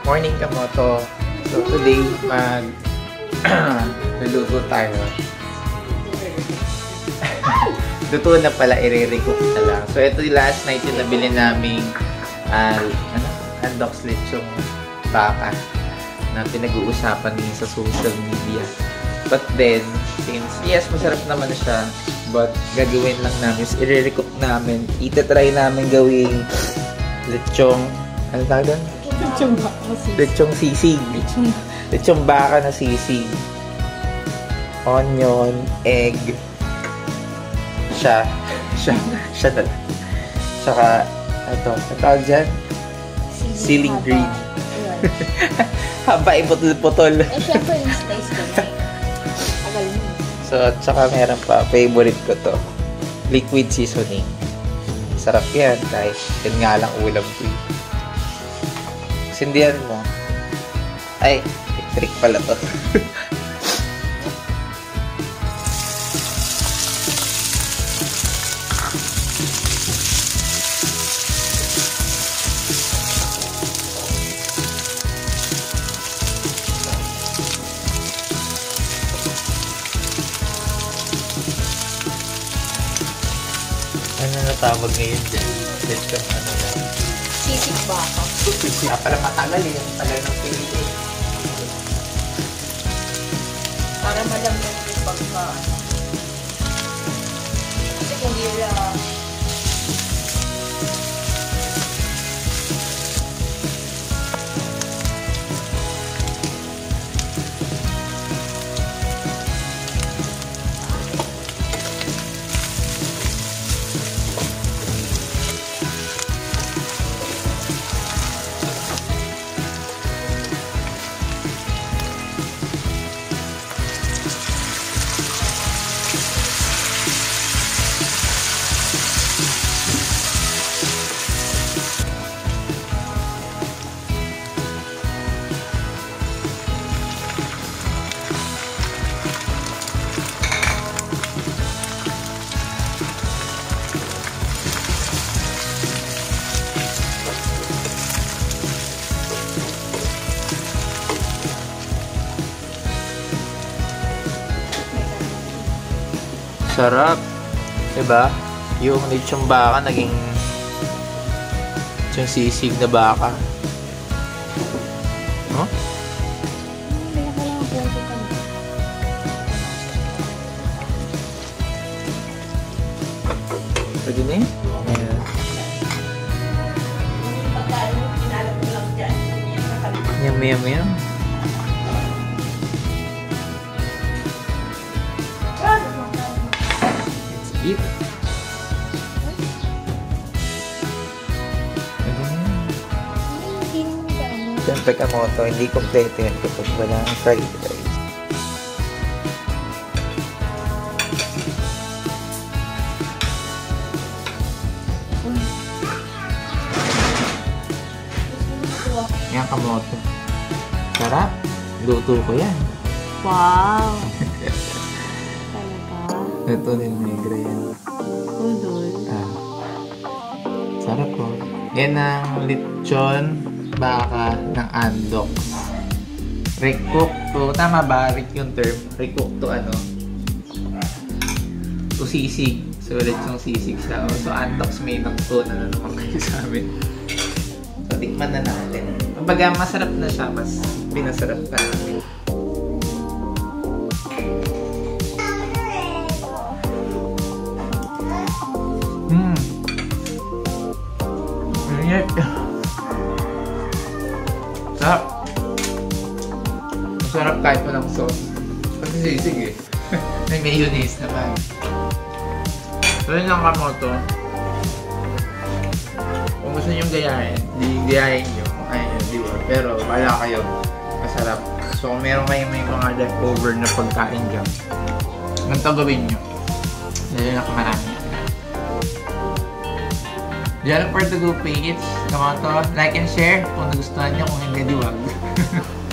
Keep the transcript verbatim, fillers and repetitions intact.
Morning Kamoto. So today, mag luluto tayo. Luto na pala, i-recook na lang. So ito yung last night yung nabili naming uh, ano? Andox lechong baka na pinag-uusapan din sa social media. But then, since yes, masarap naman siya, but gagawin lang namin, i-recook namin, itatry namin gawing lechong, ano tawag doon? Lechong baka na sisig. Lechong sisig. Lechong baka na sisig. Onion, egg, siya, siya, siya na lang. Tsaka, ito, ang tawag dyan? Ceiling green. Haba, iputol-putol. Eh, syempre yung slice ko na. Tagal mo. So, tsaka meron pa, favorite ko to. Liquid seasoning. Sarap yan, guys. Yan nga lang ulam ko. Sindihan mo. Ay, trick pala to. Ano natawag ngayon dyan? Lechong ano lang? Sisig baka. Kaya pala matagal eh. Tagal ng Pilipinas. Para malamig yung pagka. Kasi kung nila... Sarap. Diba? Yung lechong baka naging yung sisig na baka. No? Pwede na yun? Ayan. Yum, yum, yum. Eat. Siyempre Kamoto, hindi kompleto yan kapag wala ang fried rice. Yan Kamoto. Sarap. Luto ko yan. Wow! Ito din negra yan. Udol. Ah. Sarap po. Yan ang lechon baka ng Andox. Recook to, tama ba? Rick yung term. Recook to ano? To sisig. So, lechong sisig siya. So, Andox may nagto na naman kayo sa amin. So, tikman na natin. Kumbaga, masarap na siya. Mas pinasarap pa namin. Hmm. Ingat. Sarap. Masarap kahit walang sauce. Kasi sisig eh. May mayonnaise naman. So yun lang Kamoto. Kung gusto nyo gayahin, di gayahin nyo. Ayun, di ba? Pero wala kayo. Masarap. So kung meron kayo may mga leftover na pagkain dyan, ganito gawin nyo. Dahil na marami. Don't forget to go page, Kamoto, like and share kung nagustuhan nyo, kung hindi, di wag.